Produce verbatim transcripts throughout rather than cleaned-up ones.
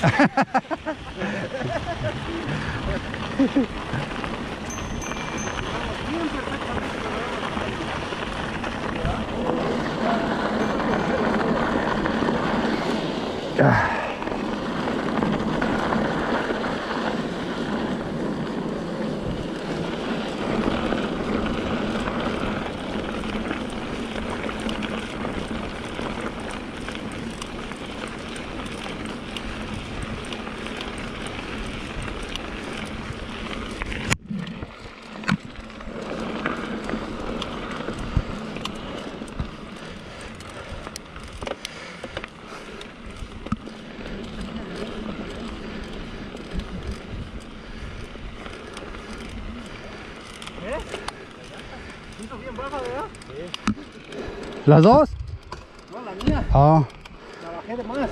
¿Las dos? No, la mía. Ah. La bajé de más.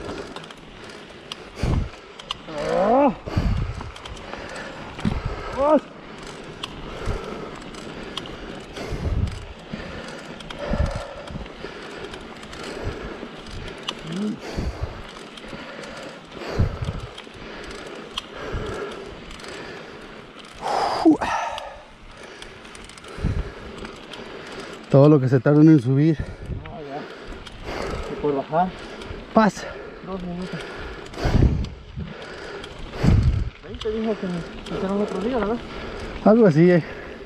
Oh. Oh. Mm. Todo lo que se tardan en subir. No, ya. ¿Se puede bajar? Pasa. Dos minutos. Ahí te dijo que me hicieron otro día, ¿verdad? Algo así, eh.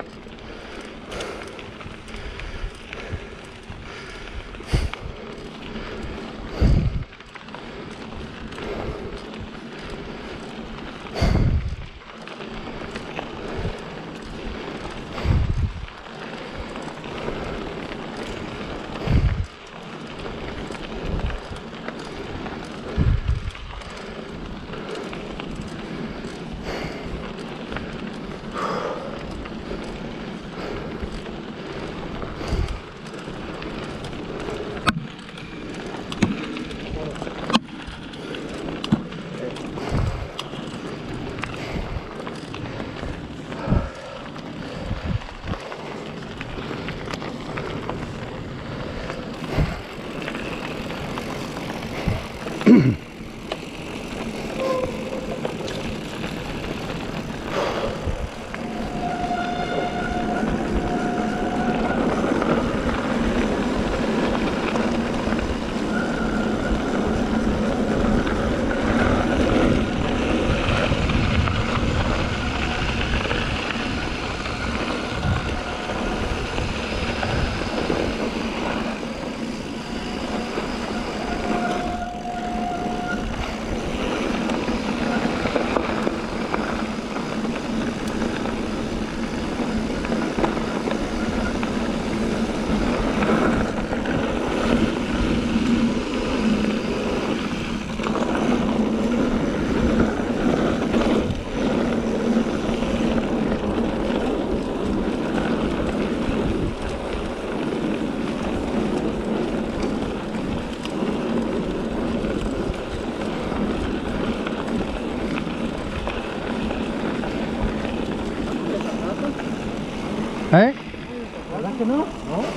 ¿Eh? ¿Verdad que no? No.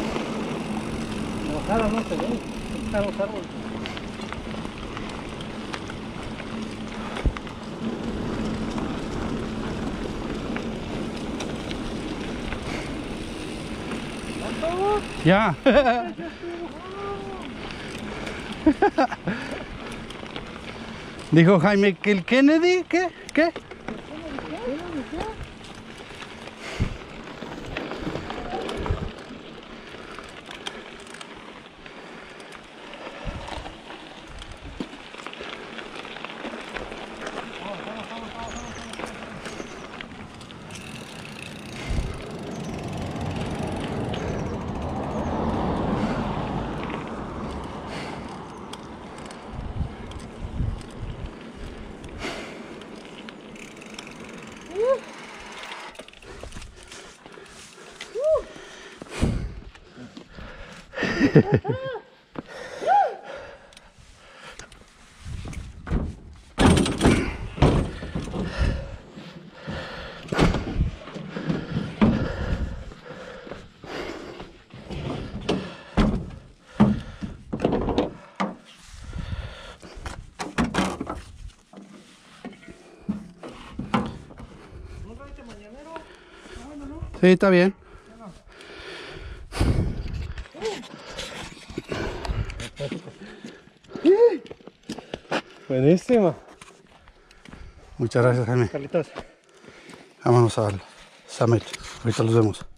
La bajada no se ve. Están los árboles. Ya. Dijo Jaime que el Kennedy, ¿qué? ¿Qué? Sí, está bien. Buenísima. Muchas gracias, Jaime. Carlitos. Vámonos al summit. Ahorita los vemos.